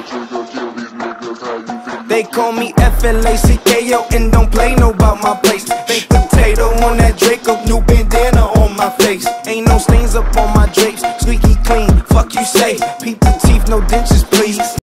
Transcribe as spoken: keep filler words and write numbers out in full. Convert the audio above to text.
They call me F L A C K O and don't play no about my place. Baked potato on that Draco, new bandana on my face. Ain't no stains up on my drapes, squeaky clean, fuck you say. Peep the teeth, no dentures please.